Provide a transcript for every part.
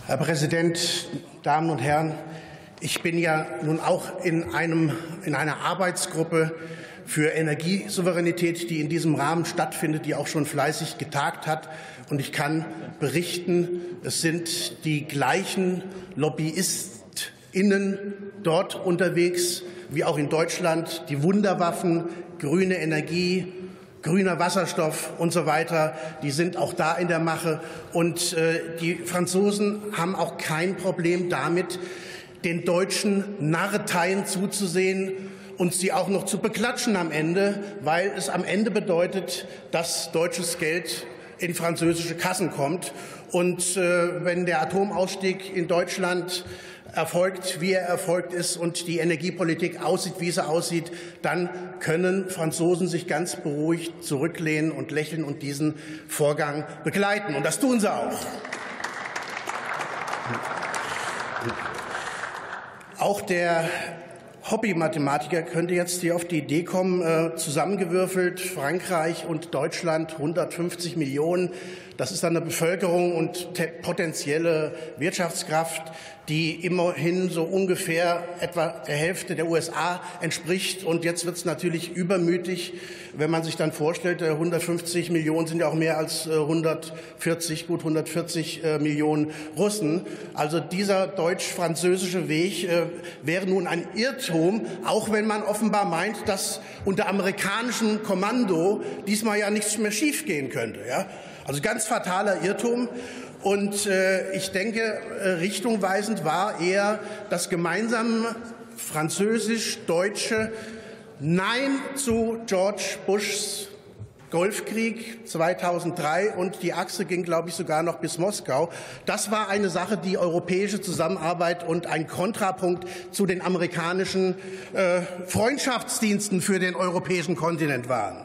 Herr Präsident, Damen und Herren! Ich bin ja nun auch in einer Arbeitsgruppe für Energiesouveränität, die in diesem Rahmen stattfindet, die auch schon fleißig getagt hat. Und ich kann berichten, es sind die gleichen LobbyistInnen dort unterwegs wie auch in Deutschland. Die Wunderwaffen, grüne Energie, grüner Wasserstoff und so weiter, die sind auch da in der Mache. Und die Franzosen haben auch kein Problem damit, den Deutschen Narreteien zuzusehen und sie auch noch zu beklatschen am Ende, weil es am Ende bedeutet, dass deutsches Geld in französische Kassen kommt. Und wenn der Atomausstieg in Deutschland erfolgt, wie er erfolgt ist, und die Energiepolitik aussieht, wie sie aussieht, dann können Franzosen sich ganz beruhigt zurücklehnen und lächeln und diesen Vorgang begleiten. Und das tun sie auch. Auch der Hobby-Mathematiker könnte jetzt hier auf die Idee kommen, zusammengewürfelt Frankreich und Deutschland 150 Millionen. Das ist eine Bevölkerung und potenzielle Wirtschaftskraft, die immerhin so ungefähr etwa der Hälfte der USA entspricht. Und jetzt wird es natürlich übermütig, wenn man sich dann vorstellt, 150 Millionen sind ja auch mehr als 140 Millionen Russen. Also dieser deutsch-französische Weg wäre nun ein Irrtum, auch wenn man offenbar meint, dass unter amerikanischem Kommando diesmal ja nichts mehr schiefgehen könnte. Ja? Also ganz fataler Irrtum. Und ich denke, richtungweisend war eher das gemeinsame französisch-deutsche Nein zu George Bushs Golfkrieg 2003, und die Achse ging, glaube ich, sogar noch bis Moskau. Das war eine Sache, die europäische Zusammenarbeit und ein Kontrapunkt zu den amerikanischen Freundschaftsdiensten für den europäischen Kontinent waren.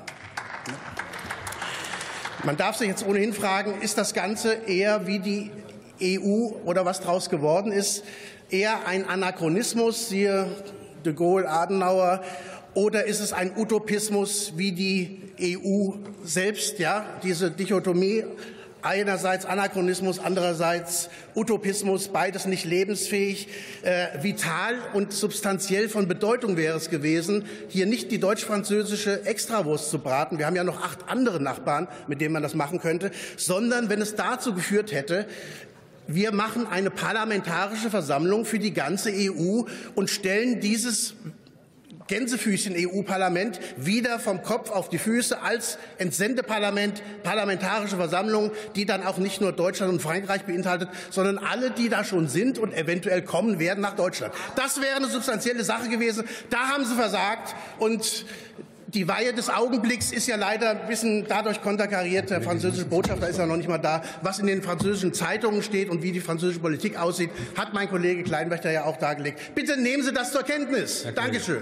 Man darf sich jetzt ohnehin fragen, ist das Ganze eher wie die EU oder was daraus geworden ist, eher ein Anachronismus, siehe de Gaulle, Adenauer, oder ist es ein Utopismus wie die EU selbst, ja, diese Dichotomie, einerseits Anachronismus, andererseits Utopismus, beides nicht lebensfähig. Vital und substanziell von Bedeutung wäre es gewesen, hier nicht die deutsch-französische Extrawurst zu braten. Wir haben ja noch 8 andere Nachbarn, mit denen man das machen könnte, sondern wenn es dazu geführt hätte, wir machen eine parlamentarische Versammlung für die ganze EU und stellen dieses Gänsefüßchen EU-Parlament wieder vom Kopf auf die Füße als Entsendeparlament, parlamentarische Versammlung, die dann auch nicht nur Deutschland und Frankreich beinhaltet, sondern alle, die da schon sind und eventuell kommen werden nach Deutschland. Das wäre eine substanzielle Sache gewesen. Da haben Sie versagt. Und die Weihe des Augenblicks ist ja leider ein bisschen dadurch konterkariert. Der französische Botschafter ist ja noch nicht mal da. Was in den französischen Zeitungen steht und wie die französische Politik aussieht, hat mein Kollege Kleinwächter ja auch dargelegt. Bitte nehmen Sie das zur Kenntnis. Dankeschön.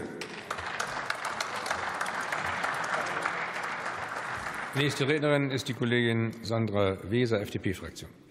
Nächste Rednerin ist die Kollegin Sandra Weser, FDP-Fraktion.